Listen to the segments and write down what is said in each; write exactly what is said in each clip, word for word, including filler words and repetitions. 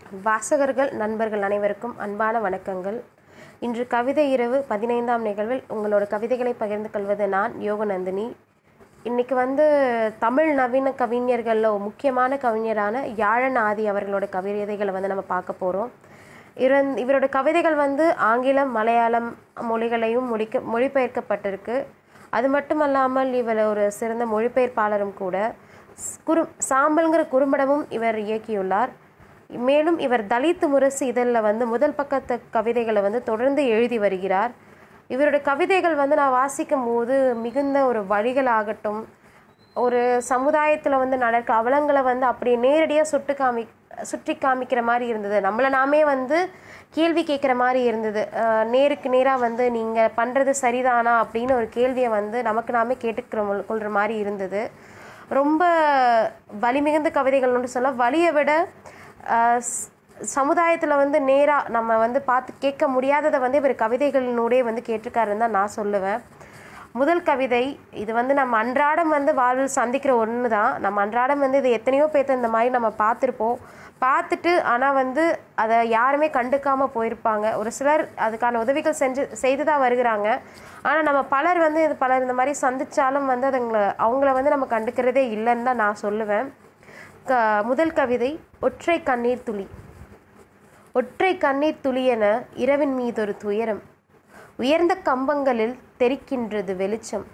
வாசகர்கள் நண்பர்கள் அனைவருக்கும் அன்பான வணக்கங்கள். இன்று கவிதை இரவு பதினைந்தாம் நிகழ்வில் உங்களோட கவிதைகளை பகிர்ந்து கொள்வது நான் யோகநந்தினி. இன்றைக்கி வந்து தமிழ் நவீன கவிஞர்களில் முக்கியமான கவிஞரான யாழன் ஆதி அவர்களோட கவிதைகளை வந்து நம்ம பார்க்க போகிறோம். இவன் இவரோட கவிதைகள் வந்து ஆங்கிலம் மலையாளம் மொழிகளையும் மொழிக்க மொழிபெயர்க்கப்பட்டிருக்கு. அது மட்டுமல்லாமல் இவர் ஒரு சிறந்த மொழிபெயர்ப்பாளரும் கூட. குறு சாம்பல்ங்கிற குறும்படமும் இவர் இயக்கியுள்ளார். மேலும் இவர் தலித் முரசு இதழில் வந்து முதல் பக்கத்து கவிதைகளை வந்து தொடர்ந்து எழுதி வருகிறார். இவருடைய கவிதைகள் வந்து நான் வாசிக்கும் போது மிகுந்த ஒரு வழிகளாகட்டும், ஒரு சமுதாயத்தில் வந்து நடக்க அவலங்களை வந்து அப்படியே நேரடியாக சுட்டு காமி சுற்றி காமிக்கிற மாதிரி இருந்தது. நம்மளை நாமே வந்து கேள்வி கேட்குற மாதிரி இருந்தது. நேருக்கு நேராக வந்து நீங்கள் பண்ணுறது சரிதானா அப்படின்னு ஒரு கேள்வியை வந்து நமக்கு நாமே கேட்டுக்கிற கொள்கிற மாதிரி இருந்தது. ரொம்ப வலிமிகுந்த கவிதைகள்னு சொல்ல, வலியை விட சமுதாயத்தில் வந்து நேராக நம்ம வந்து பார்த்து கேட்க முடியாததை வந்து இவர் கவிதைகளினுடைய வந்து கேட்டிருக்காருன்னு தான் நான் சொல்லுவேன். முதல் கவிதை இது வந்து நம்ம அன்றாடம் வந்து வாழ்வில் சந்திக்கிற ஒன்று தான். நம்ம அன்றாடம் வந்து இது எத்தனையோ பேர்த்த இந்த மாதிரி நம்ம பார்த்துருப்போம். பார்த்துட்டு ஆனால் வந்து அதை யாருமே கண்டுக்காமல் போயிருப்பாங்க. ஒரு சிலர் அதுக்கான உதவிகள் செஞ்சு செய்து தான் வருகிறாங்க. ஆனால் நம்ம பலர் வந்து இது பலர் இந்த மாதிரி சந்தித்தாலும் வந்து அதுங்களை அவங்கள வந்து நம்ம கண்டுக்கிறதே இல்லைன்னு தான் நான் சொல்லுவேன். க முதல் கவிதை ஒற்றை கண்ணீர் துளி. ஒற்றை கண்ணீர் துளியென இரவின் மீதொரு துயரம், உயர்ந்த கம்பங்களில் தெரிக்கின்றது வெளிச்சம்.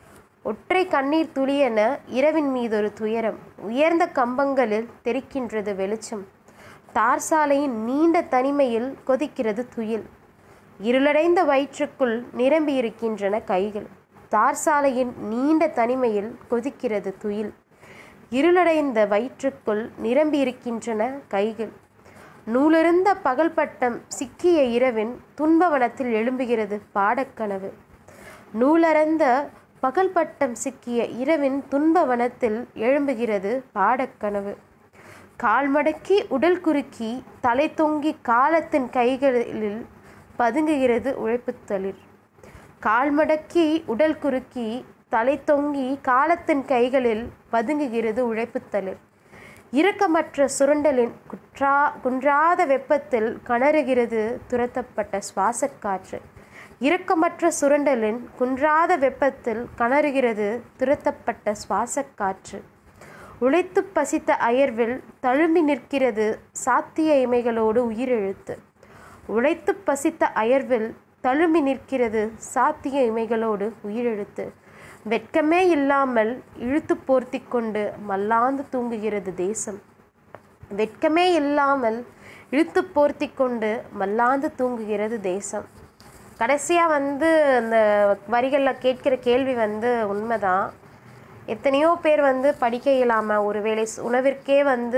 ஒற்றை கண்ணீர் துளியென இரவின் மீதொரு துயரம், உயர்ந்த கம்பங்களில் தெரிக்கின்றது வெளிச்சம். தார் சாலையின் நீண்ட தனிமையில் கொதிக்கிறது துயில், இருளடைந்த வயிற்றுக்குள் நிரம்பி இருக்கின்றன கைகள். தார் சாலையின் நீண்ட தனிமையில் கொதிக்கிறது துயில், இருளடைந்த வயிற்றுக்குள் நிரம்பி இருக்கின்றன கைகள். நூலிருந்த பகல் பட்டம் சிக்கிய இரவின் துன்பவனத்தில் எழும்புகிறது பாடக்கனவு. நூலறந்த பகல் பட்டம் சிக்கிய இரவின் துன்பவனத்தில் எழும்புகிறது பாடக்கனவு. கால் மடக்கி உடல் குறுக்கி தலை தொங்கி காலத்தின் கைகளில் பதுங்குகிறது உழைப்புத்தளிர். கால் மடக்கி உடல் குறுக்கி தலை தொங்கி காலத்தின் கைகளில் பதுங்குகிறது உழைப்புத்தளிர். இரக்கமற்ற சுரண்டலின் குற்றா குன்றாத வெப்பத்தில் கணறுகிறது துரத்தப்பட்ட சுவாசக்காற்று. இரக்கமற்ற சுரண்டலின் குன்றாத வெப்பத்தில் கணறுகிறது துரத்தப்பட்ட சுவாசக்காற்று. உழைத்து பசித்த அயர்வில் தழும்பி நிற்கிறது சாத்திய இமைகளோடு உயிரெழுத்து. உழைத்து பசித்த அயர்வில் தழும்பி நிற்கிறது சாத்திய இமைகளோடு உயிரெழுத்து. வெட்கமே இல்லாமல் இழுத்து போர்த்தி கொண்டு மல்லாந்து தூங்குகிறது தேசம். வெட்கமே இல்லாமல் இழுத்து போர்த்தி கொண்டு மல்லாந்து தூங்குகிறது தேசம். கடைசியாக வந்து அந்த வரிகளில் கேட்கிற கேள்வி வந்து உண்மைதான். எத்தனையோ பேர் வந்து படிக்க இல்லாமல், ஒருவேளை உணவிற்கே வந்து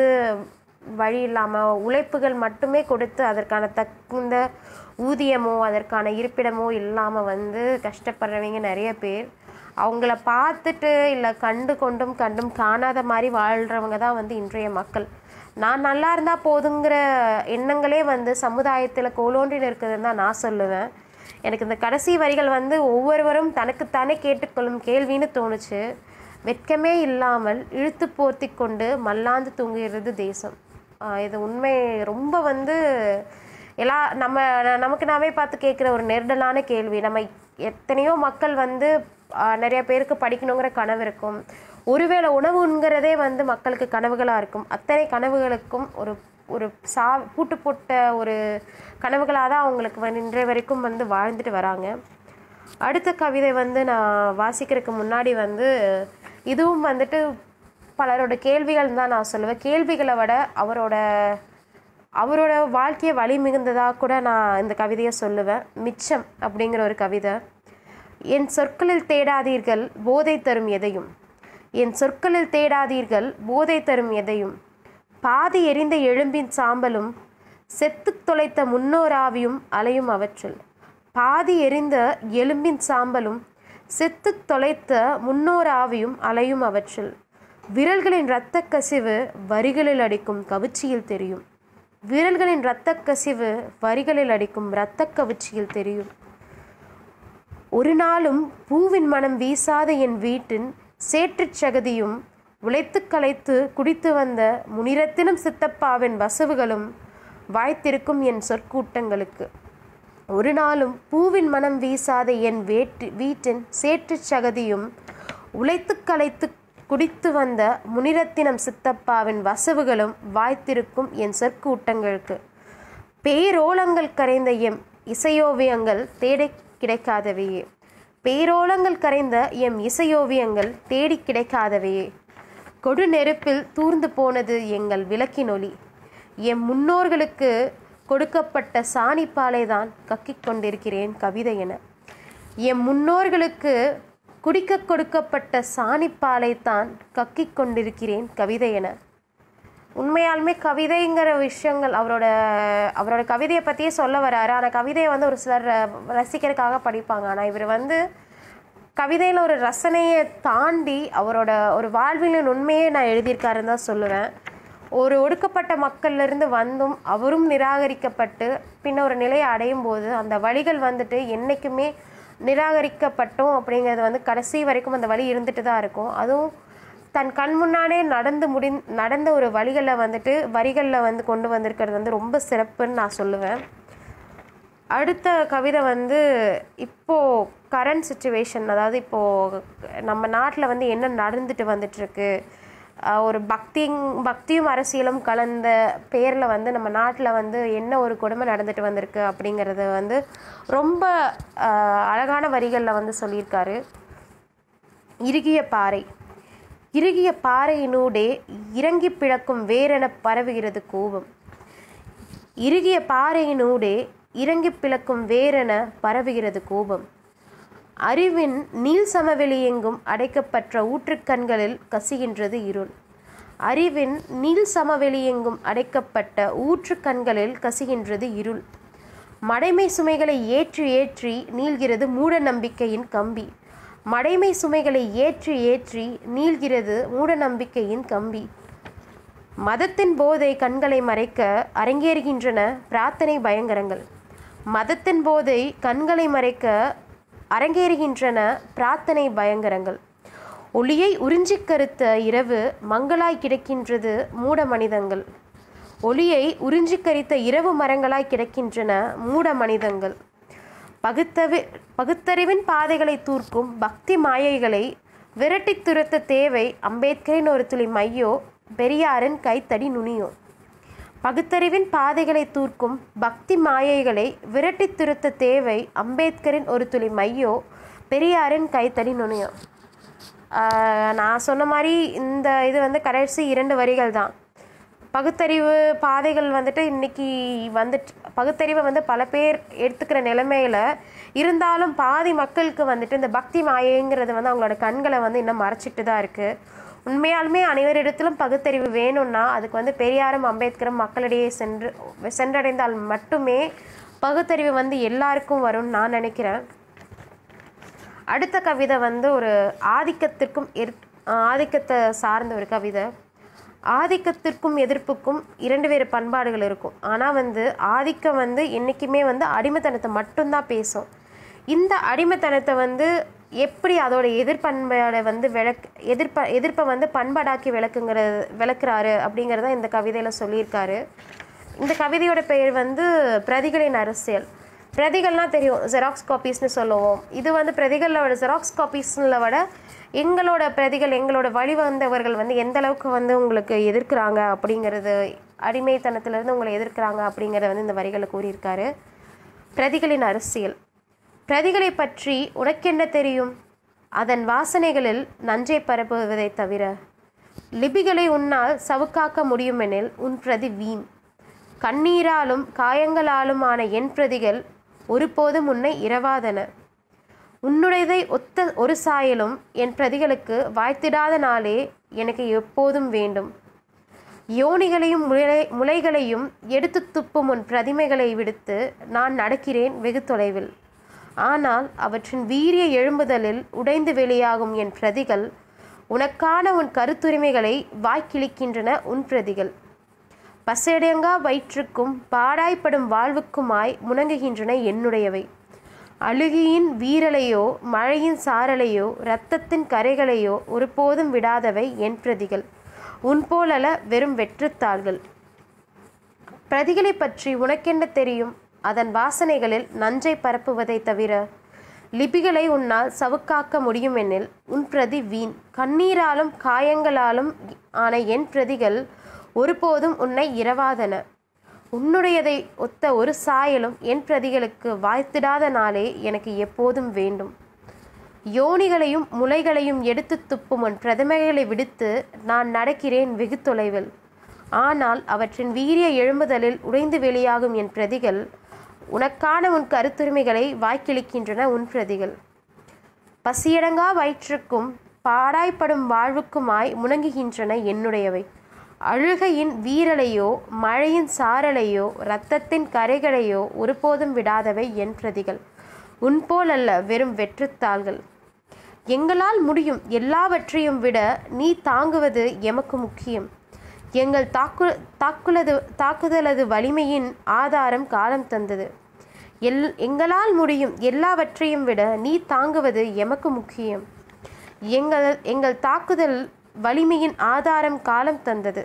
வழி இல்லாமல், உழைப்புகள் மட்டுமே கொடுத்து அதற்கான தகுந்த ஊதியமோ அதற்கான இருப்பிடமோ இல்லாமல் வந்து கஷ்டப்படுறவங்க நிறைய பேர். அவங்கள பார்த்துட்டு இல்லை கண்டு கொண்டும் கண்டும் காணாத மாதிரி வாழ்கிறவங்க தான் வந்து இன்றைய மக்கள். நான் நல்லா இருந்தால் போதுங்கிற எண்ணங்களே வந்து சமுதாயத்தில் கோலோன்றின்னு இருக்குதுன்னு தான் நான் சொல்லுவேன். எனக்கு இந்த கடைசி வரிகள் வந்து ஒவ்வொருவரும் தனக்குத்தானே கேட்டுக்கொள்ளும் கேள்வின்னு தோணுச்சு. வெட்கமே இல்லாமல் இழுத்து போர்த்தி கொண்டு மல்லாந்து தூங்குகிறது தேசம். இது உண்மை. ரொம்ப வந்து எல்லா நம்ம நமக்கு நாமே பார்த்து கேட்குற ஒரு நெருடலான கேள்வி. நம்ம எத்தனையோ மக்கள் வந்து நிறைய பேருக்கு படிக்கணுங்கிற கனவு இருக்கும். ஒருவேளை உணவுங்கிறதே வந்து மக்களுக்கு கனவுகளாக இருக்கும். அத்தனை கனவுகளுக்கும் ஒரு ஒரு சா பூட்டு போட்ட ஒரு கனவுகளாக தான் அவங்களுக்கு வந்து இன்றைய வரைக்கும் வந்து வாழ்ந்துட்டு வராங்க. அடுத்த கவிதை வந்து நான் வாசிக்கிறதுக்கு முன்னாடி வந்து இதுவும் வந்துட்டு பலரோட கேள்விகள் தான் நான் சொல்லுவேன். கேள்விகளை விட அவரோட அவரோட வாழ்க்கையை வழி மிகுந்ததாக கூட நான் இந்த கவிதையை சொல்லுவேன். மிச்சம் அப்படிங்கிற ஒரு கவிதை. என் சொற்களில் தேடாதீர்கள் போதை தரும் எதையும், என் சொற்களில் தேடாதீர்கள் போதை தரும் எதையும். பாதி எரிந்த எழும்பின் சாம்பலும் செத்து தொலைத்த முன்னோராவியும் அலையும் அவற்றில். பாதி எரிந்த எலும்பின் சாம்பலும் செத்து தொலைத்த முன்னோராவியும் அலையும் அவற்றில். விரல்களின் இரத்த கசிவு வரிகளில் அடிக்கும் கவிச்சியில் தெரியும். விரல்களின் இரத்த கசிவு வரிகளில் அடிக்கும் இரத்த கவிச்சியில் தெரியும். ஒரு நாளும் பூவின் மனம் வீசாத என் வீட்டின் சேற்றுச் சகதியும் உழைத்து களைத்து குடித்து வந்த முனிரத்தினம் சித்தப்பாவின் வசவுகளும் வாய்த்திருக்கும் என் சொற்கூட்டங்களுக்கு. ஒரு நாளும் பூவின் மனம் வீசாத என் வேட்டு வீட்டின் சேற்றுச் சகதியும் உழைத்து களைத்து குடித்து வந்த முனிரத்தினம் சித்தப்பாவின் வசவுகளும் வாய்த்திருக்கும் என் சொற்கூட்டங்களுக்கு. பேரோலங்கள் கரைந்த எம் இசையோவியங்கள் தேடி கிடைக்காதவையே. பேரோலங்கள் கரைந்த எம் இசையோவியங்கள் தேடி கிடைக்காதவையே. கொடு நெருப்பில் தூர்ந்து போனது எங்கள் விளக்கினொளி. எம் முன்னோர்களுக்கு கொடுக்கப்பட்ட சாணிப்பாலை தான் கக்கிக் கொண்டிருக்கிறேன் கவிதை என. எம் முன்னோர்களுக்கு குடிக்க கொடுக்கப்பட்ட சாணிப்பாலை தான் கக்கிக் கொண்டிருக்கிறேன் கவிதை என. உண்மையாலுமே கவிதைங்கிற விஷயங்கள் அவரோட அவரோட கவிதையை பற்றியே சொல்ல வராரு. ஆனால் கவிதையை வந்து ஒரு சிலர் ரசிக்கிறதுக்காக படிப்பாங்க. ஆனால் இவர் வந்து கவிதையில் ஒரு ரசனையை தாண்டி அவரோட ஒரு வாழ்வியலின் உண்மையே நான் எழுதியிருக்காருன்னு தான் சொல்லுவேன். ஒரு ஒடுக்கப்பட்ட மக்கள்லேருந்து வந்தும் அவரும் நிராகரிக்கப்பட்டு பின்ன ஒரு நிலையை அடையும் போது அந்த வழிகள் வந்துட்டு என்றைக்குமே நிராகரிக்கப்பட்டோம் அப்படிங்கிறது வந்து கடைசி வரைக்கும் அந்த வழி இருந்துட்டு தான் இருக்கும். அதுவும் தன் கண் முன்னாலே நடந்து முடி நடந்த ஒரு வழிகளில் வந்துட்டு வரிகளில் வந்து கொண்டு வந்திருக்கிறது வந்து ரொம்ப சிறப்புன்னு நான் சொல்லுவேன். அடுத்த கவிதை வந்து இப்போது கரண்ட் சுச்சுவேஷன், அதாவது இப்போது நம்ம நாட்டில் வந்து என்ன நடந்துட்டு வந்துட்டுருக்கு, ஒரு பக்தி பக்தியும் அரசியலும் கலந்த பேரில் வந்து நம்ம நாட்டில் வந்து என்ன ஒரு கொடுமை நடந்துட்டு வந்திருக்கு அப்படிங்கிறது வந்து ரொம்ப அழகான வரிகளில் வந்து சொல்லியிருக்காரு. இறுகிய பாறை. இறுகிய பாறையினூடே இறங்கி பிழக்கும் வேரென பரவுகிறது கோபம். இறுகிய பாறையினூடே இறங்கி பிளக்கும் வேரென பரவுகிறது கோபம். அறிவின் நீள் சமவெளி எங்கும் அடைக்கப்பட்ட ஊற்றுக்கண்களில் கசிகின்றது இருள். அறிவின் நீள் சமவெளி எங்கும் அடைக்கப்பட்ட ஊற்றுக்கண்களில் கசிகின்றது இருள். மடைமை சுமைகளை ஏற்றி ஏற்றி நீள்கிறது மூட நம்பிக்கையின் கம்பி. மடைமை சுமைகளை ஏற்றி ஏற்றி நீள்கிறது மூட நம்பிக்கையின் கம்பி. மதத்தின் போதை கண்களை மறைக்க அரங்கேறுகின்றன பிரார்த்தனை பயங்கரங்கள். மதத்தின் போதை கண்களை மறைக்க அரங்கேறுகின்றன பிரார்த்தனை பயங்கரங்கள். ஒளியை உறிஞ்சி கருத்த இரவு மங்களாய் கிடக்கின்றது மூட மனிதங்கள். ஒளியை உறிஞ்சி கரித்த இரவு மரங்களாய் கிடக்கின்றன மூட மனிதங்கள். பகுத்தவி பகுத்தறிவின் பாதைகளை தூர்க்கும் பக்தி மாயைகளை விரட்டி துரத்த தேவை அம்பேத்கரின் ஒரு துளி மையோ பெரியாரின் கைத்தடி நுனியோ. பகுத்தறிவின் பாதைகளை தூர்க்கும் பக்தி மாயைகளை விரட்டி துரத்த தேவை அம்பேத்கரின் ஒரு துளி மையோ பெரியாரின் கைத்தடி நுனியோ. நான் சொன்ன மாதிரி இந்த இது வந்து கடைசி இரண்டு வரிகள் தான். பகுத்தறிவு பாதைகள் வந்துட்டு இன்றைக்கி வந்துட்டு பகுத்தறிவை வந்து பல பேர் எடுத்துக்கிற நிலைமையில் இருந்தாலும் பாதி மக்களுக்கு வந்துட்டு இந்த பக்தி மாயைங்கிறது வந்து அவங்களோட கண்களை வந்து இன்னும் மறைச்சிட்டு தான் இருக்குது. உண்மையாலுமே அனைவரிடத்திலும் பகுத்தறிவு வேணும்னா அதுக்கு வந்து பெரியாரும் அம்பேத்கரும் மக்களிடையே சென்று சென்றடைந்தால் மட்டுமே பகுத்தறிவு வந்து எல்லாருக்கும் வரும்னு நான் நினைக்கிறேன். அடுத்த கவிதை வந்து ஒரு ஆதிக்கத்திற்கும் எதிர் ஆதிக்கத்தை சார்ந்த ஒரு கவிதை. ஆதிக்கத்திற்கும் எதிர்ப்புக்கும் இரண்டு வேறு பண்பாடுகள் இருக்கும். ஆனால் வந்து ஆதிக்கம் வந்து என்றைக்குமே வந்து அடிமைத்தனத்தை மட்டும்தான் பேசும். இந்த அடிமைத்தனத்தை வந்து எப்படி அதோட எதிர்பண்பை வந்து விளக் எதிர்ப்ப எதிர்ப்பை வந்து பண்பாடாக்கி விளக்குங்கிறது விளக்குறாரு அப்படிங்கிறத இந்த கவிதையில் சொல்லியிருக்காரு. இந்த கவிதையோட பெயர் வந்து பிரதிகளின் அரசியல். பிரதிகள்னால் தெரியும், ஜெராக்ஸ் காப்பீஸ்னு சொல்லுவோம். இது வந்து பிரதிகளோட ஜெராக்ஸ் காப்பீஸ்ல விட எங்களோட பிரதிகள் எங்களோட வழி வந்தவர்கள் வந்து எந்த அளவுக்கு வந்து உங்களுக்கு எதிர்க்கிறாங்க அப்படிங்கிறது, அடிமைத்தனத்திலிருந்து உங்களை எதிர்க்கிறாங்க அப்படிங்கிறத வந்து இந்த வரிகளை கூறியிருக்காரு. பிரதிகளின் அரசியல். பிரதிகளை பற்றி உனக்கென்ன தெரியும்? அதன் வாசனைகளில் நஞ்சை பரப்புவதை தவிர. லிபிகளை உன்னால் சவுக்காக்க முடியுமெனில் உன் பிரதி வீண். கண்ணீராலும் காயங்களாலும் ஆன என் பிரதிகள் ஒருபோதும் உன்னை இரவாதன. உன்னுடையதை ஒத்த ஒரு சாயலும் என் பிரதிகளுக்கு வாய்த்திடாத நாளே எனக்கு எப்போதும் வேண்டும். யோனிகளையும் முளை முளைகளையும் எடுத்து துப்பும் உன் பிரதிமைகளை விடுத்து நான் நடக்கிறேன் வெகு தொலைவில். ஆனால் அவற்றின் வீரிய எழும்புதலில் உடைந்து வெளியாகும் என் பிரதிகள் உனக்கான உன் கருத்துரிமைகளை வாய்க்கிழிக்கின்றன. உன் பிரதிகள் பசையடங்கா வயிற்றுக்கும் பாடாய்ப்படும் வாழ்வுக்குமாய் முணங்குகின்றன என்னுடையவை. அழுகியின் வீரலையோ மழையின் சாரலையோ இரத்தத்தின் கரைகளையோ ஒருபோதும் விடாதவை என் பிரதிகள். உன் போலல வெறும் வெற்றுத்தாள்கள். பிரதிகளை பற்றி உனக்கென்ன தெரியும்? அதன் வாசனைகளில் நஞ்சை பரப்புவதை தவிர லிபிகளை உன்னால் சவுக்காக்க முடியும் எனில் உன் பிரதி வீண். கண்ணீராலும் காயங்களாலும் ஆன என் பிரதிகள் ஒருபோதும் உன்னை இரவாதன. உன்னுடையதை ஒத்த ஒரு சாயலும் என் பிரதிகளுக்கு வாய்த்திடாத நாளே எனக்கு எப்போதும் வேண்டும். யோனிகளையும் முளைகளையும் எடுத்து துப்பும் உன் பிரதமைகளை விடுத்து நான் நடக்கிறேன் வெகு தொலைவில். ஆனால் அவற்றின் வீரிய எழும்புதலில் உடைந்து வெளியாகும் என் பிரதிகள் உனக்கான உன் கருத்துரிமைகளை வாய்க்கிழிக்கின்றன. உன் பிரதிகள் பசியடங்கா வயிற்றுக்கும் பாடாய்ப்படும் வாழ்வுக்குமாய் முணங்குகின்றன. என்னுடையவை அழுகையின் வீரலையோ மழையின் சாரலையோ இரத்தத்தின் கரைகளையோ ஒருபோதும் விடாதவை என் பிரதிகள். உன்போல் அல்ல, வெறும் வெற்றுத்தாள்கள். எங்களால் முடியும் எல்லாவற்றையும் விட நீ தாங்குவது எமக்கு முக்கியம். எங்கள் தாக்கு தாக்குலது தாக்குதலது வலிமையின் ஆதாரம் காலம் தந்தது. எல் எங்களால் முடியும் எல்லாவற்றையும் விட நீ தாங்குவது எமக்கு முக்கியம். எங்கள் எங்கள் தாக்குதல் வலிமையின் ஆதாரம் காலம் தந்தது.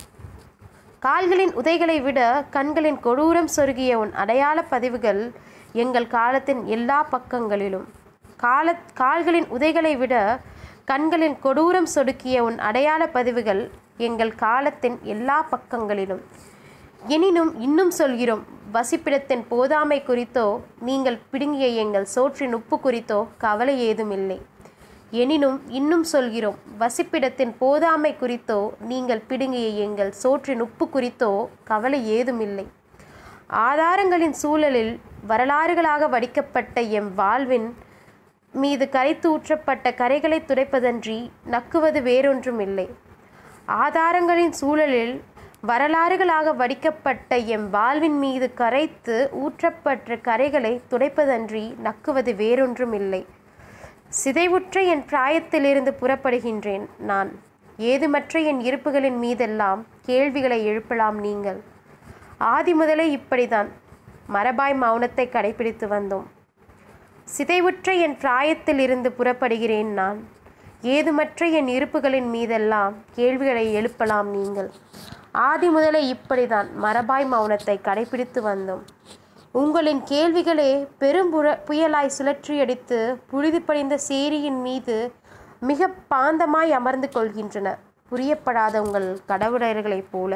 கால்களின் உதைகளை விட கண்களின் கொடூரம் சொருகிய உன் அடையாள பதிவுகள் எங்கள் காலத்தின் எல்லா பக்கங்களிலும். கால கால்களின் உதைகளை விட கண்களின் கொடூரம் சொடுக்கிய உன் அடையாள பதிவுகள் எங்கள் காலத்தின் எல்லா பக்கங்களிலும். எனினும் இன்னும் சொல்கிறோம், வசிப்பிடத்தின் போதாமை குறித்தோ நீங்கள் பிடுங்கிய எங்கள் சோற்றின் உப்பு குறித்தோ கவலை ஏதும் இல்லை. எனினும் இன்னும் சொல்கிறோம், வசிப்பிடத்தின் போதாமை குறித்தோ நீங்கள் பிடுங்கிய எங்கள் சோற்றின் உப்பு குறித்தோ கவலை ஏதும் இல்லை. ஆதாரங்களின் சூழலில் வரலாறுகளாக வடிக்கப்பட்ட எம் வாழ்வின் மீது கரைத்து ஊற்றப்பட்ட கரைகளை துடைப்பதன்றி நக்குவது வேறொன்றும் இல்லை. ஆதாரங்களின் சூழலில் வரலாறுகளாக வடிக்கப்பட்ட எம் வாழ்வின் மீது கரைத்து ஊற்றப்பட்ட கரைகளை துடைப்பதன்றி நக்குவது வேறொன்றும் இல்லை. சிதைவுற்ற என் பிராயத்திலிருந்து புறப்படுகின்றேன் நான். ஏதுமற்ற என் இருப்புகளின் மீதெல்லாம் கேள்விகளை எழுப்பலாம் நீங்கள். ஆதி முதலே இப்படிதான் மரபாய் மௌனத்தை கடைபிடித்து வந்தோம். சிதைவுற்ற என் பிராயத்தில் இருந்து புறப்படுகிறேன் நான். ஏதுமற்ற என் இருப்புகளின் மீதெல்லாம் கேள்விகளை எழுப்பலாம் நீங்கள். ஆதி முதலே இப்படிதான் மரபாய் மௌனத்தை கடைபிடித்து வந்தோம். உங்களின் கேள்விகளே பெரும் புற புயலாய் சுழற்றியடித்து புழுதி படிந்த சேரியின் மீது மிக பாந்தமாய் அமர்ந்து கொள்கின்றன. புரியப்படாத உங்கள் கடவுளர்களைப் போல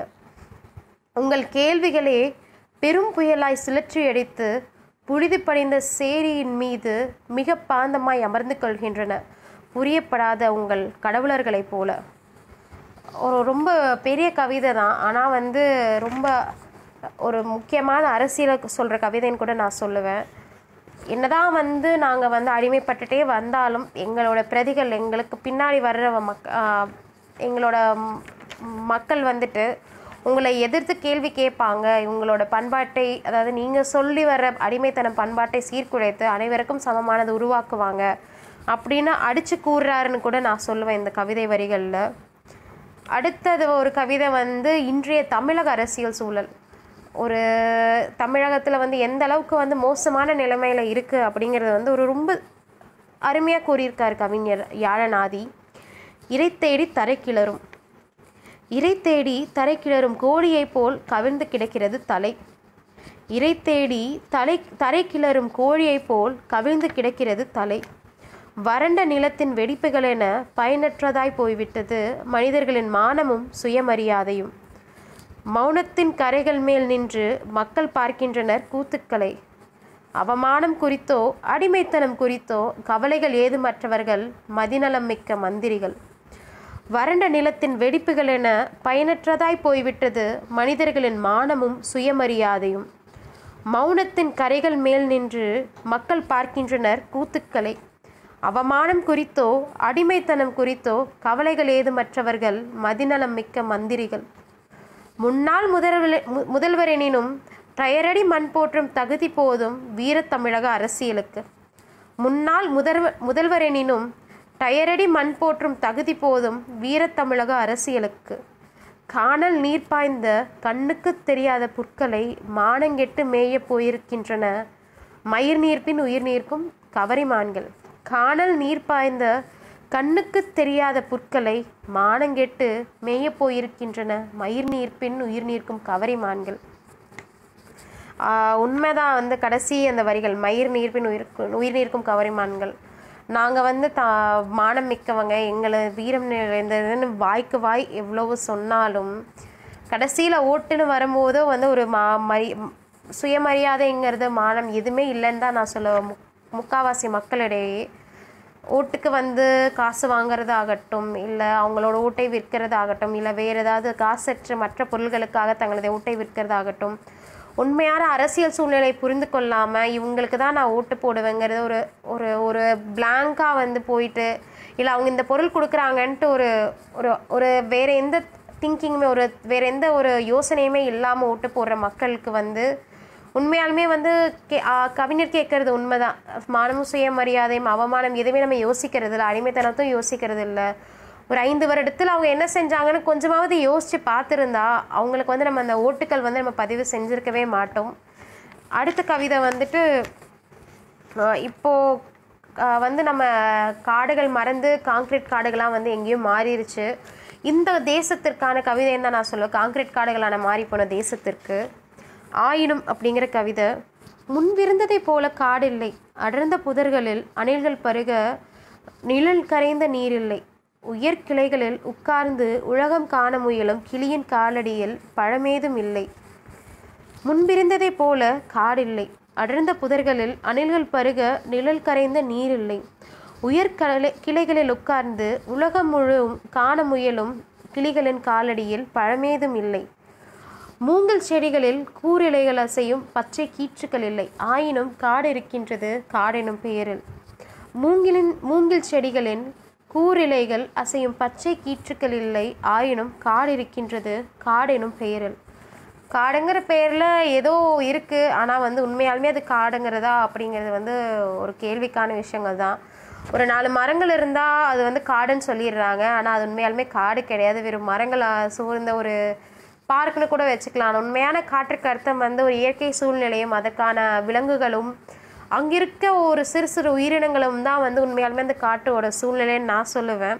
உங்கள் கேள்விகளே பெரும் புயலாய் சுழற்றியடித்து புழுதி படிந்த சேரியின் மீது மிக பாந்தமாய் அமர்ந்து கொள்கின்றன. புரியப்படாத உங்கள் கடவுளர்களைப் போல. ஒரு ரொம்ப பெரிய கவிதை தான், ஆனால் வந்து ரொம்ப ஒரு முக்கியமான அரசியலை சொல்கிற கவிதைன்னு கூட நான் சொல்லுவேன். என்னதான் வந்து நாங்கள் வந்து அடிமைப்பட்டுட்டே வந்தாலும் எங்களோட பிரதிகள் எங்களுக்கு பின்னாடி வர்ற மக் எங்களோட மக்கள் வந்துட்டு உங்களை எதிர்த்து கேள்வி கேட்பாங்க. உங்களோட பண்பாட்டை, அதாவது நீங்கள் சொல்லி வர்ற அடிமைத்தனம் பண்பாட்டை சீர்குலைத்து அனைவருக்கும் சமமானது உருவாக்குவாங்க அப்படின்னு அடித்து கூறுறாருன்னு கூட நான் சொல்லுவேன் இந்த கவிதை வரிகளில். அடுத்தது ஒரு கவிதை வந்து இன்றைய தமிழக அரசியல் சூழல். ஒரு தமிழகத்தில் வந்து எந்த அளவுக்கு வந்து மோசமான நிலைமையில் இருக்குது அப்படிங்கிறது வந்து ஒரு ரொம்ப அருமையாக கூறியிருக்கார் கவிஞர் யாழநாதி. இறை தேடி தரை கிளறும் இறை தேடி தரை கிளறும் கோழியைப் போல் கவிழ்ந்து கிடக்கிறது தலை. இறை தேடி தலை தரை கிளறும் கோழியைப் போல் கவிழ்ந்து கிடக்கிறது தலை. வறண்ட நிலத்தின் வெடிப்புகளென பயனற்றதாய் போய்விட்டது மனிதர்களின் மானமும் சுயமரியாதையும். மௌனத்தின் கரைகள் மேல் நின்று மக்கள் பார்க்கின்றனர் கூத்துக்களை. அவமானம் குறித்தோ அடிமைத்தனம் குறித்தோ கவலைகள் ஏதுமற்றவர்கள் மதிநலம் மிக்க மந்திரிகள். வறண்ட நிலத்தின் வெடிப்புகள் என பயனற்றதாய் போய்விட்டது மனிதர்களின் மானமும் சுயமரியாதையும். மௌனத்தின் கரைகள் மேல் நின்று மக்கள் பார்க்கின்றனர் கூத்துக்களை. அவமானம் குறித்தோ அடிமைத்தனம் குறித்தோ கவலைகள் ஏதுமற்றவர்கள் மதிநலம் மிக்க மந்திரிகள். முன்னாள் முதல்வர் முதல்வரெனினும் டயரடி மண் போற்றும் தகுதி போதும் வீரத்தமிழக அரசியலுக்கு. முன்னாள் முதல்வர் முதல்வரெனினும் டயரடி மண் போற்றும் தகுதி போதும் வீரத்தமிழக அரசியலுக்கு. காணல் நீர் பாய்ந்த கண்ணுக்கு தெரியாத புற்களை மானங்கெட்டு மேய போயிருக்கின்றன மயிர் நீர்ப்பின் உயிர் நீர்க்கும் கவரிமான்கள். காணல் நீர் பாய்ந்த கண்ணுக்கு தெரியாத புற்களை மானங்கெட்டு மேய போயிருக்கின்றன மயிர் நீர்ப்பின் உயிர் நீர்க்கும் கவரிமான்கள். உண்மைதான். வந்து கடைசி அந்த வரிகள், மயிர் நீர்ப்பின் உயிர்க்கும் உயிர் நீர்க்கும் கவரிமான்கள், நாங்கள் வந்து தா மானம் மிக்கவங்க, எங்களை வீரம் நிறைந்ததுன்னு வாய்க்கு வாய் எவ்வளவு சொன்னாலும் கடைசியில் ஓட்டுன்னு வரும்போது வந்து ஒரு மா மரி சுயமரியாதைங்கிறது மானம் எதுவுமே இல்லைன்னு தான் நான் சொல்லுவேன். முக் முக்கால்வாசி மக்களிடையே ஓட்டுக்கு வந்து காசு வாங்கிறதாகட்டும், இல்லை அவங்களோட ஓட்டை விற்கிறதாகட்டும், இல்லை வேறு ஏதாவது காசற்ற மற்ற பொருள்களுக்காக தங்களது ஓட்டை விற்கிறதாகட்டும், உண்மையான அரசியல் சூழ்நிலை புரிந்து கொள்ளாமல் இவங்களுக்கு தான் நான் ஓட்டு போடுவேங்கிறது ஒரு ஒரு ஒரு பிளாங்காக வந்து போயிட்டு, இல்லை அவங்க இந்த பொருள் கொடுக்குறாங்கன்ட்டு ஒரு ஒரு ஒரு வேறு எந்த திங்கிங்குமே ஒரு வேறு எந்த ஒரு யோசனையுமே இல்லாமல் ஓட்டு போடுற மக்களுக்கு வந்து உண்மையாலுமே வந்து கே கவிஞர் கேட்குறது உண்மைதான். மானமும் சுயமரியாதையும் அவமானம் எதுவுமே நம்ம யோசிக்கிறது இல்லை, அடிமைத்தனத்தும் யோசிக்கிறது இல்லை. ஒரு ஐந்து வருடத்தில் அவங்க என்ன செஞ்சாங்கன்னு கொஞ்சமாவது யோசித்து பார்த்துருந்தா அவங்களுக்கு வந்து நம்ம அந்த ஓட்டுக்கள் வந்து நம்ம பதிவு செஞ்சுருக்கவே மாட்டோம். அடுத்த கவிதை வந்துட்டு, இப்போது வந்து நம்ம காடுகள் மறந்து காங்கிரீட் காடுகள்லாம் வந்து எங்கேயும் மாறிடுச்சு. இந்த தேசத்திற்கான கவிதைன்னு தான் நான் சொல்லுவேன், காங்கிரீட் காடுகளான மாறி போன தேசத்திற்கு. ஆயினும் அப்படிங்கிற கவிதை, முன்பிருந்ததை போல காடில்லை, அடர்ந்த புதர்களில் அணில்கள் பருக நிழல் கரைந்த நீரில்லை, உயர் கிளைகளில் உட்கார்ந்து உலகம் காண முயலும் கிளியின் காலடியில் பழமேதும் இல்லை. முன்பிருந்ததை போல காடில்லை, அடர்ந்த புதர்களில் அணில்கள் பருக நிழல் கரைந்த நீரில்லை, உயர் கலை கிளைகளில் உட்கார்ந்து உலகம் முழுவதும் காண முயலும் கிளிகளின் காலடியில் பழமேதும் இல்லை. மூங்கில் செடிகளில் கூரிலைகள் அசையும் பச்சை கீற்றுக்கள் இல்லை, ஆயினும் காடு இருக்கின்றது காடெனும் பெயரில். மூங்கிலின் மூங்கில் செடிகளின் கூரிலைகள் அசையும் பச்சை கீற்றுக்கள் இல்லை, ஆயினும் காடு இருக்கின்றது காடெனும் பெயரில். காடுங்கிற பெயரில் ஏதோ இருக்குது, ஆனால் வந்து உண்மையாலுமே அது காடுங்கிறதா அப்படிங்கிறது வந்து ஒரு கேள்விக்கான விஷயங்கள் தான். ஒரு நாலு மரங்கள் இருந்தால் அது வந்து காடுன்னு சொல்லிடுறாங்க, ஆனால் அது உண்மையாலுமே காடு கிடையாது, வெறும் மரங்கள் சூழ்ந்த ஒரு பார்க்குன்னு கூட வச்சுக்கலாம். உண்மையான காற்றுக்கு அர்த்தம் வந்து ஒரு இயற்கை சூழ்நிலையும் அதற்கான விலங்குகளும் அங்கிருக்க ஒரு சிறு சிறு உயிரினங்களும் தான் வந்து உண்மையாலுமே அந்த காட்டோட சூழ்நிலைன்னு நான் சொல்லுவேன்.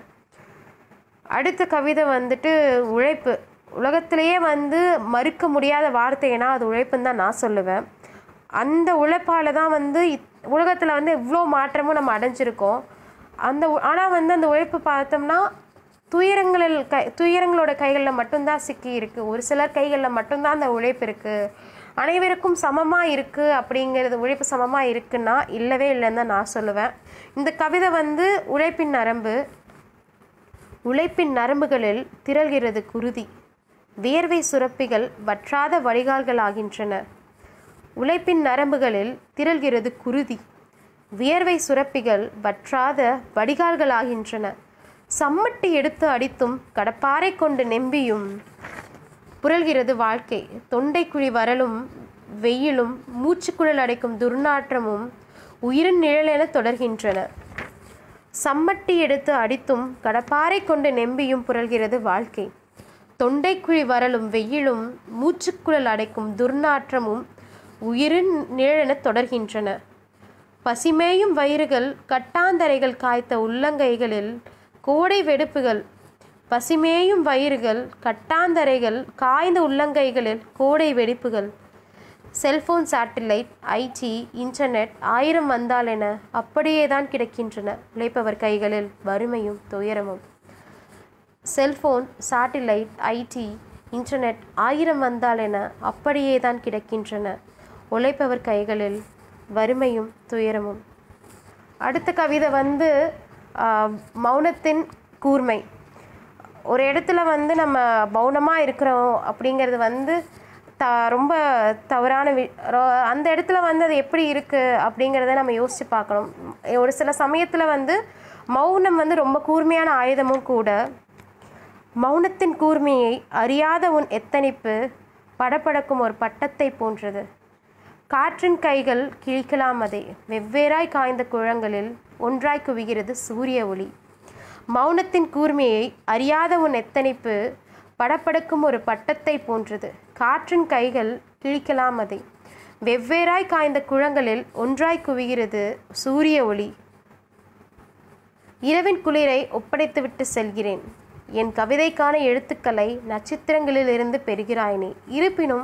அடுத்த கவிதை வந்துட்டு உழைப்பு. உலகத்திலேயே வந்து மறுக்க முடியாத வார்த்தைனா அது உழைப்புன்னு தான் நான் சொல்லுவேன். அந்த உழைப்பால் தான் வந்து உலகத்தில் வந்து இவ்வளோ மாற்றமும் நம்ம அடைஞ்சிருக்கோம். அந்த ஆனால் வந்து அந்த உழைப்பு பார்த்தோம்னா துயரங்களில் கை துயரங்களோட கைகளில் மட்டும்தான் சிக்கி இருக்குது. ஒரு சிலர் கைகளில் மட்டும்தான் அந்த உழைப்பு இருக்குது. அனைவருக்கும் சமமாக இருக்குது அப்படிங்கிறது, உழைப்பு சமமாக இருக்குன்னா இல்லவே இல்லைன்னு தான் நான் சொல்லுவேன். இந்த கவிதை வந்து உழைப்பின் நரம்பு. உழைப்பின் நரம்புகளில் திரள்கிறது குருதி, வியர்வை சுரப்பிகள் வற்றாத வடிகால்கள் ஆகின்றன. உழைப்பின் நரம்புகளில் திரள்கிறது குருதி, வியர்வை சுரப்பிகள் வற்றாத வடிகால்கள் ஆகின்றன. சம்மட்டி எடுத்து அடித்தும் கடப்பாறை கொண்டு நெம்பியும் புரள்கிறது வாழ்க்கை. தொண்டைக்குழி வரலும் வெயிலும் மூச்சுக்குழல் அடைக்கும் துர்நாற்றமும் உயிரின் நிழலென தொடர்கின்றன. சம்மட்டி எடுத்து அடித்தும் கடப்பாறை கொண்டு நெம்பியும் புரள்கிறது வாழ்க்கை. தொண்டைக்குழி வரலும் வெயிலும் மூச்சுக்குழல் அடைக்கும் துர்நாற்றமும் உயிரின் நிழலென தொடர்கின்றன. பசிமேயும் வயிறுகள் கட்டாந்தரைகள் காய்த்த உள்ளங்கைகளில் கோடை வெடுப்புகள். பசிமேயும் வயிறுகள் கட்டாந்தரைகள் காய்ந்த உள்ளங்கைகளில் கோடை வெடிப்புகள். செல்போன், சேட்டிலைட், ஐடி, இன்டர்நெட் ஆயிரம் வந்தால் என அப்படியே தான் கிடக்கின்றன உழைப்பவர் கைகளில் வறுமையும் துயரமும். செல்போன், சேட்டிலைட், ஐடி, இன்டர்நெட் ஆயிரம் வந்தால் என அப்படியே தான் கிடக்கின்றன உழைப்பவர் கைகளில் வறுமையும் துயரமும். அடுத்த கவிதை வந்து மௌனத்தின் கூர்மை. ஒரு இடத்துல வந்து நம்ம மௌனமாக இருக்கிறோம் அப்படிங்கிறது வந்து த ரொம்ப தவறான வி அந்த இடத்துல வந்து அது எப்படி இருக்குது அப்படிங்கிறத நம்ம யோசித்து பார்க்கணும். ஒரு சில சமயத்தில் வந்து மௌனம் வந்து ரொம்ப கூர்மையான ஆயுதமும் கூட. மௌனத்தின் கூர்மையை அறியாத உன் எத்தனிப்பு படபடக்கும் ஒரு பட்டத்தை போன்றது. காற்றின் கைகள் கிழிக்கலாம் அதை, வெவ்வேறாய் காய்ந்த குழங்களில் ஒன்றாய் குவிகிறது சூரிய ஒளி. மௌனத்தின் கூர்மையை அறியாத உன் எத்தனிப்பு படப்படக்கும் ஒரு பட்டத்தை போன்றது. காற்றின் கைகள் கிழிக்கலாம் அதை, வெவ்வேறாய் காய்ந்த குழங்களில் ஒன்றாய் குவிகிறது சூரிய ஒளி. இரவின் குளிரை ஒப்படைத்துவிட்டு செல்கிறேன். என் கவிதைக்கான எழுத்துக்களை நட்சத்திரங்களிலிருந்து பெறுகிறாய் நீ. இருப்பினும்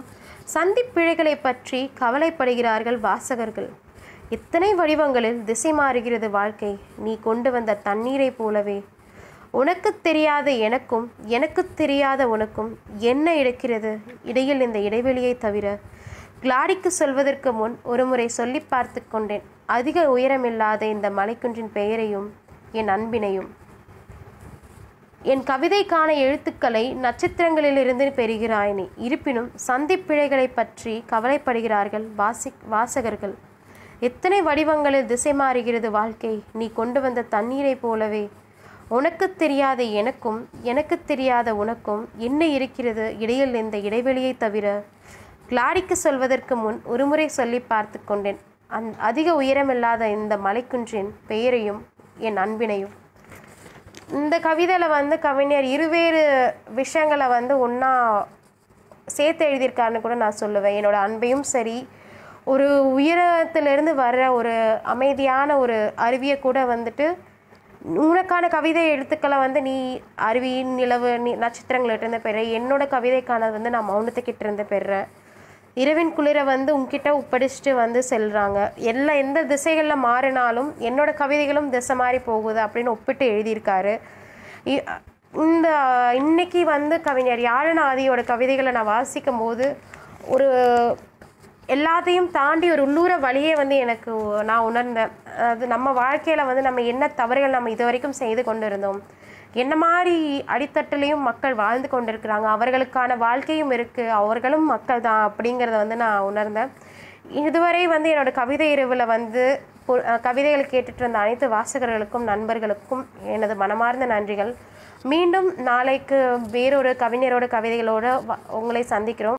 சந்திப்பிழைகளை பற்றி கவலைப்படுகிறார்கள் வாசகர்கள். எத்தனை வடிவங்களில் திசை மாறுகிறது வாழ்க்கை, நீ கொண்டு வந்த தண்ணீரை போலவே. உனக்கு தெரியாத எனக்கும் எனக்கு தெரியாத உனக்கும் என்ன இருக்கிறது இடையில் இந்த இடைவெளியை தவிர? கிளாடிக்கு சொல்வதற்கு முன் ஒருமுறை சொல்லி பார்த்து கொண்டேன், அதிக உயரமில்லாத இந்த மலைக்குன்றின் பெயரையும் என் அன்பினையும். என் கவிதைக்கான எழுத்துக்களை நட்சத்திரங்களிலிருந்து பெறுகிறாய் நீ. இருப்பினும் சந்திப்பிழைகளை பற்றி கவலைப்படுகிறார்கள் வாசி வாசகர்கள். எத்தனை வடிவங்களில் திசை மாறுகிறது வாழ்க்கை, நீ கொண்டு வந்த தண்ணீரை போலவே. உனக்கு தெரியாத எனக்கும் எனக்கு தெரியாத உனக்கும் என்ன இருக்கிறது இடையில் இந்த இடைவெளியை தவிர? கிளாடிக்கு சொல்வதற்கு முன் ஒருமுறை சொல்லி பார்த்து கொண்டேன், அந் அதிக உயரமில்லாத இந்த மலைக்குன்றின் பெயரையும் என் அன்பினையும். இந்த கவிதையில் வந்து கவிஞர் இருவேறு விஷயங்களை வந்து ஒன்றா சேர்த்து எழுதியிருக்காருன்னு கூட நான் சொல்லுவேன். என்னோடய அன்பையும் சரி, ஒரு உயரத்திலிருந்து வர்ற ஒரு அமைதியான ஒரு அருவியை கூட வந்துட்டு உனக்கான கவிதை எழுத்துக்களை வந்து நீ அருவி நிலவு நீ நட்சத்திரங்கள்கிட்ட பெற, என்னோட கவிதைக்கானது வந்து நான் மௌனத்துக்கிட்ட இருந்து பெறுறேன். இரவின் குளிரை வந்து உங்ககிட்ட ஒப்படைச்சிட்டு வந்து செல்கிறாங்க. எல்லா எந்த திசைகளில் மாறினாலும் என்னோட கவிதைகளும் திசை மாறி போகுது அப்படின்னு ஒப்பிட்டு எழுதியிருக்காரு. இந்த இன்னைக்கு வந்து கவிஞர் யாழனாதியோட கவிதைகளை நான் வாசிக்கும் போது ஒரு எல்லாத்தையும் தாண்டி ஒரு உள்ளூர வழியே வந்து எனக்கு நான் உணர்ந்தேன். அது நம்ம வாழ்க்கையில் வந்து நம்ம என்ன தவறுகள் நம்ம இது வரைக்கும் செய்து கொண்டு இருந்தோம், என்ன மாதிரி அடித்தட்டிலையும் மக்கள் வாழ்ந்து கொண்டு இருக்கிறாங்க, அவர்களுக்கான வாழ்க்கையும் இருக்குது, அவர்களும் மக்கள் தான் அப்படிங்கிறத வந்து நான் உணர்ந்தேன். இதுவரை வந்து என்னோடய கவிதை இரவில் வந்து கவிதைகள் கேட்டுட்டு இருந்த அனைத்து வாசகர்களுக்கும் நண்பர்களுக்கும் எனது மனமார்ந்த நன்றிகள். மீண்டும் நாளைக்கு வேறொரு கவிஞரோட கவிதைகளோடு உங்களை சந்திக்கிறோம்.